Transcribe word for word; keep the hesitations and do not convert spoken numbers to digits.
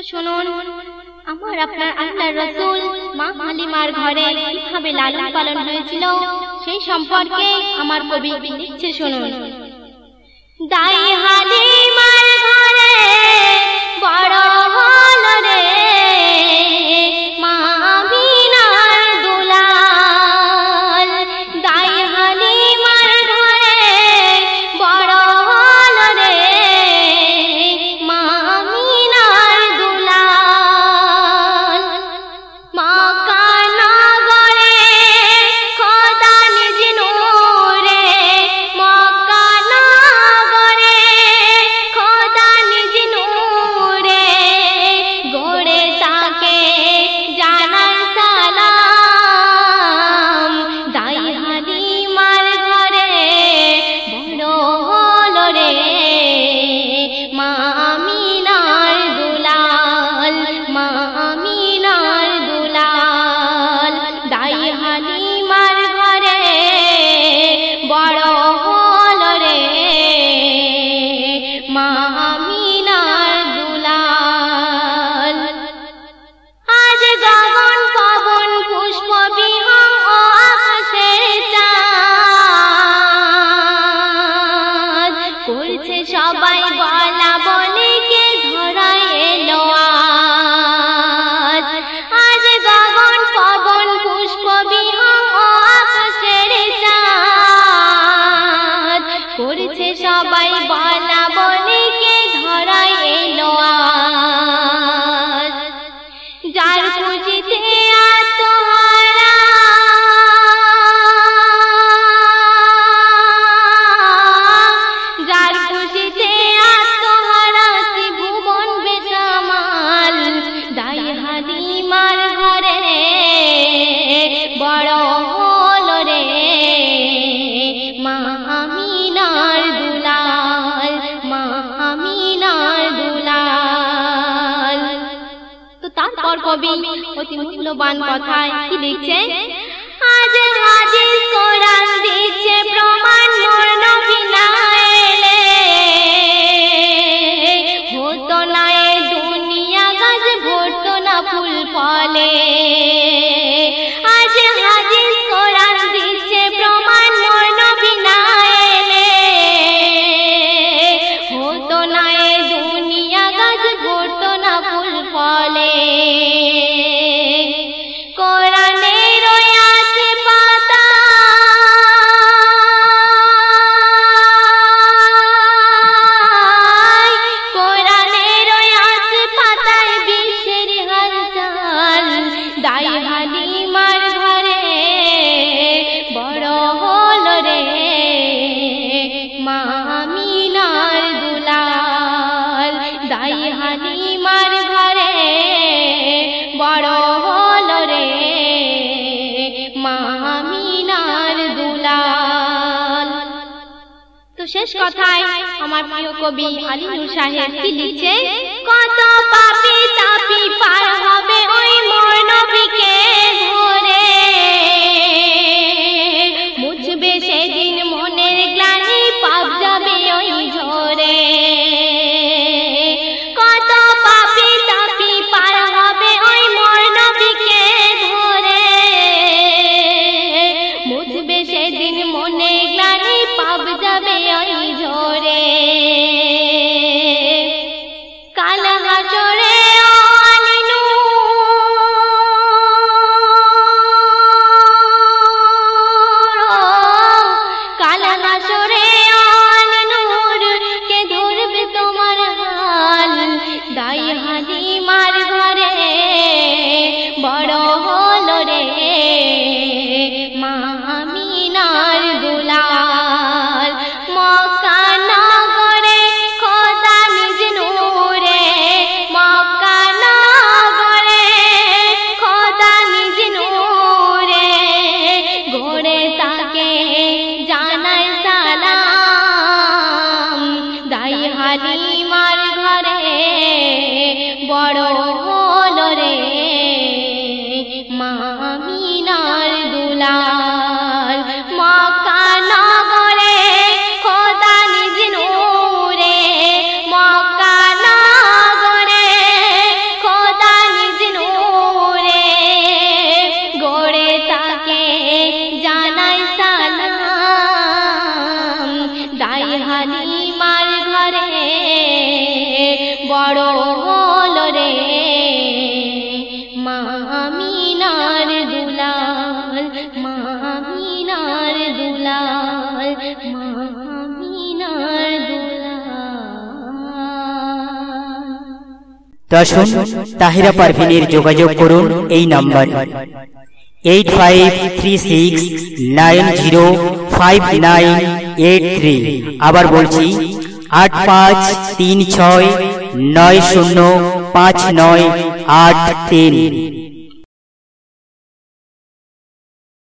শুনুন, আমার আপনার আল্লাহর রাসূল মা হালিমার ঘরে কিভাবে লালন পালন হয়েছিল সেই সম্পর্কে আমার কবি লিখছে, শুনুন। দাই হালিমার ঘরে বড় হল রে মা আমিনার দুলাল। দাই হালিমার ঘরে বড় হল রে মা আমিনার দুলাল। মক্কা নগরে খোদা নিজ নূরে, মক্কা নগরে খোদা নিজ নূরে গড়ে তাকে জানার সালাম। দাই হালিমার ঘরে বড় হল রে মা আমিনার দুলাল, মা আমিনার দুলাল। দাই হালিমার ঘরে বড় হল রে মা আমিনার দুলাল। আজ গগন পবন পুষ্প বিহং ও আকাশের চাঁদ করছে সবাই বলা বলে কে ধরায় এলো আজ। আজ গগন পবন পুষ্প বিহং ও আকাশের চাঁদ করছে সবাই বলা বলে কে ধরায় এলো আজ। যার খুশিতে আত্মহারা যার খুশিতে আত্মহারা ত্রিভুবন বেসামাল। দাই হালিমার ঘরে বড় হল রে মা আমিনার দুলাল, মা আমিনার দুলাল। তো তারপর কবি অতি মূল্যবান কথায় কি লিখছে? আজ হাদিস কোরআন দিচ্ছে প্রমাণ মোর নবী না এলে হতো না এ দুনিয়া গাছ ভরতো না ফুল ফলে। আজ হাদিস কোরআন দিচ্ছে প্রমাণ মোর নবী না এলে হতো না এ দুনিয়া গাছ ভরতো না ফুল ফলে। কোরআনের আছে পাতা কোরআনের আছে পাতায় বিশ্বের হালচাল। দাই হালিমার ঘরে বড় হল রে মা আমিনার দুলাল। দাই হালিমার ঘরে বড় হল রে মা আমিনার দুলাল। তো শেষ কথায় আমার প্রিয় কবি আলী নূর সাহেব কি লিখছে? কত পাপী তাপী পার হবে ওই মোর নবীকে ধরে, মুছবে সেদিন মনের গ্লানি পাপ যাবে ওই ঝরে। কত পাপী তাপী পার হবে ওই মোর নবীকে ধরে, মুছবে সেদিন মনে গ্লানি পাপ যাবে ওই ঝরে। কাল হাসরে ও আলী নূর, কাল হাসরে ও আলী নূর কে ধরবে তোমার হাল। দাই হালিমার ঘরে বড় হল রে মা আমিনার দুলাল। মক্কা নগরে খোদা নিজ নূরে, মক্কা নগরে খোদা নিজ নূরে গড়ে তাকে জানায় সালাম। দাই হালিমার ঘরে বড় হল রে মা আমিনার দুলাল। মক্কা নগরে খোদা নিজ নূরে, মক্কা নগরে তো আসুন তাহিরা পারভিনের যোগাযোগ করুন এই number eight five three six nine zero five nine eight three. আবার বলছি আট পাঁচ তিন ছয় নয় শূন্য পাঁচ নয় আট তিন।